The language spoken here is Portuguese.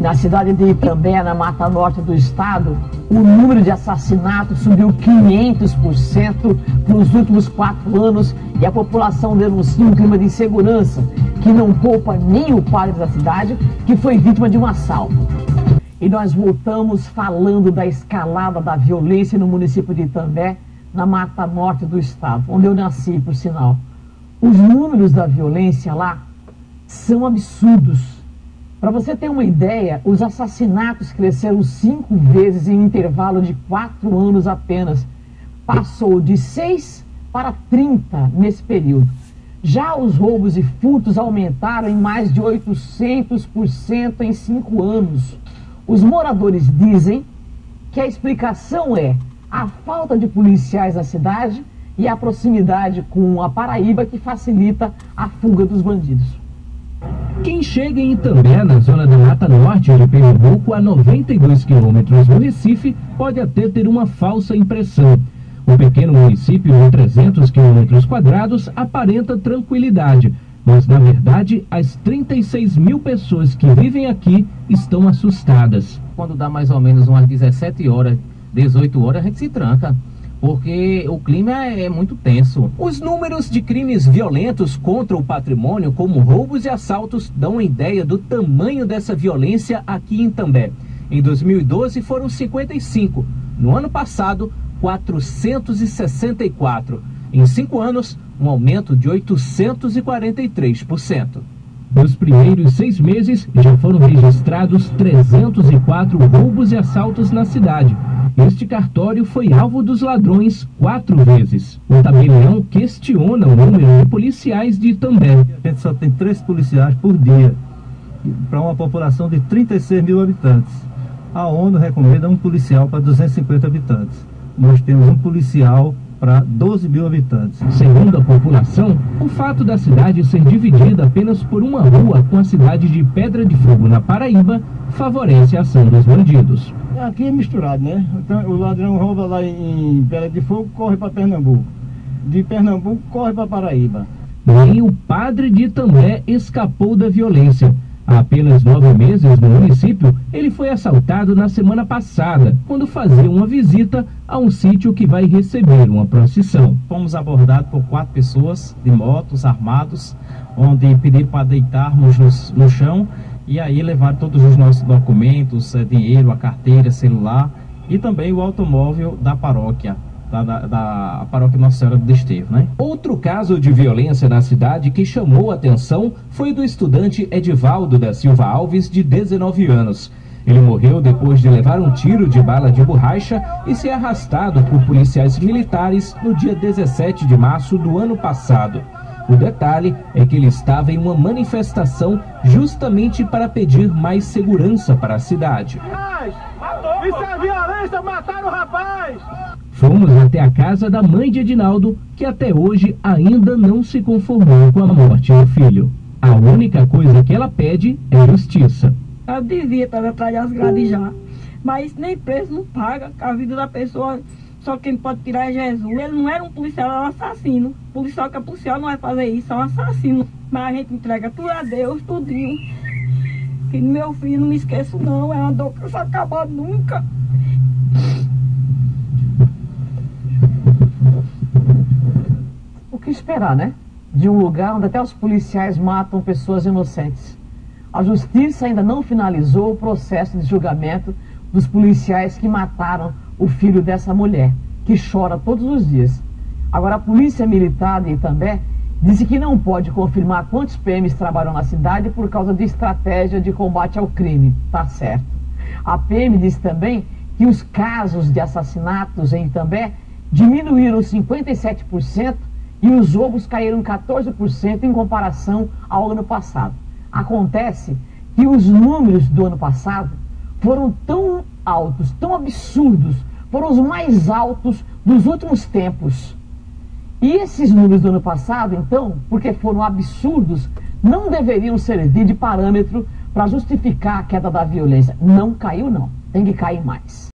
Na cidade de Itambé, na Mata Norte do estado, o número de assassinatos subiu 500% nos últimos 4 anos e a população denuncia um clima de insegurança que não poupa nem o padre da cidade, que foi vítima de um assalto. E nós voltamos falando da escalada da violência no município de Itambé, na Mata Norte do estado, onde eu nasci, por sinal. Os números da violência lá são absurdos. Para você ter uma ideia, os assassinatos cresceram 5 vezes em um intervalo de 4 anos apenas. Passou de 6 para 30 nesse período. Já os roubos e furtos aumentaram em mais de 800% em 5 anos. Os moradores dizem que a explicação é a falta de policiais na cidade e a proximidade com a Paraíba, que facilita a fuga dos bandidos. Quem chega em Itambé, na zona da Mata Norte de Pernambuco, a 92 quilômetros do Recife, pode até ter uma falsa impressão. O pequeno município de 300 quilômetros quadrados aparenta tranquilidade, mas na verdade as 36 mil pessoas que vivem aqui estão assustadas. Quando dá mais ou menos umas 17 horas, 18 horas, a gente se tranca, porque o clima é muito tenso. Os números de crimes violentos contra o patrimônio, como roubos e assaltos, dão uma ideia do tamanho dessa violência aqui em Itambé. Em 2012 foram 55, no ano passado 464. Em 5 anos, um aumento de 843%. Nos primeiros 6 meses, já foram registrados 304 roubos e assaltos na cidade. Este cartório foi alvo dos ladrões 4 vezes. O tabelião questiona o número de policiais de Itambé. A gente só tem 3 policiais por dia, para uma população de 36 mil habitantes. A ONU recomenda um policial para 250 habitantes. Nós temos um policial para 12 mil habitantes. Segundo a população, o fato da cidade ser dividida apenas por uma rua com a cidade de Pedra de Fogo, na Paraíba, favorece a ação dos bandidos. Aqui é misturado, né? Então, o ladrão rouba lá em Pedra de Fogo, corre para Pernambuco. De Pernambuco, corre para Paraíba. Nem o padre de Itambé escapou da violência. Há apenas 9 meses no município, ele foi assaltado na semana passada, quando fazia uma visita a um sítio que vai receber uma procissão. Fomos abordados por 4 pessoas de motos, armados, onde pediram para deitarmos no chão e aí levaram todos os nossos documentos, dinheiro, a carteira, celular e também o automóvel da paróquia. Da paróquia Nossa Senhora do Desterro, né? Outro caso de violência na cidade que chamou a atenção foi do estudante Edivaldo da Silva Alves, de 19 anos. Ele morreu depois de levar um tiro de bala de borracha e ser arrastado por policiais militares no dia 17 de março do ano passado. O detalhe é que ele estava em uma manifestação justamente para pedir mais segurança para a cidade. Isso é violência, mataram o rapaz! Fomos até a casa da mãe de Edinaldo, que até hoje ainda não se conformou com a morte do filho. A única coisa que ela pede é justiça. Ela devia estar atrás das grades já, mas nem preço não paga, a vida da pessoa, só quem pode tirar é Jesus. Ele não era um policial, era um assassino. Policial que é policial não vai fazer isso, é um assassino. Mas a gente entrega tudo a Deus, tudinho. Que meu filho, não me esqueço não, é uma dor que não vai acabar nunca. O que esperar, né? De um lugar onde até os policiais matam pessoas inocentes. A justiça ainda não finalizou o processo de julgamento dos policiais que mataram o filho dessa mulher, que chora todos os dias. Agora, a polícia militar de Itambé disse que não pode confirmar quantos PMs trabalham na cidade por causa de estratégia de combate ao crime. Tá certo. A PM disse também que os casos de assassinatos em Itambé diminuíram 57% e os roubos caíram 14% em comparação ao ano passado. Acontece que os números do ano passado foram tão altos, tão absurdos, foram os mais altos dos últimos tempos. E esses números do ano passado, então, porque foram absurdos, não deveriam servir de parâmetro para justificar a queda da violência. Não caiu, não. Tem que cair mais.